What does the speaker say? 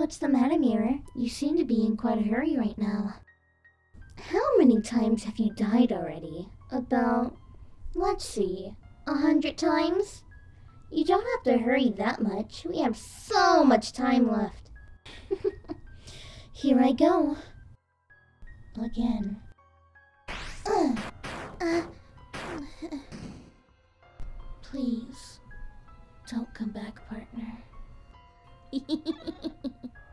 What's the matter, Mirror? You seem to be in quite a hurry right now. How many times have you died already? About, let's see, 100 times? You don't have to hurry that much. We have so much time left. Here I go. Again. Please, don't come back, partner.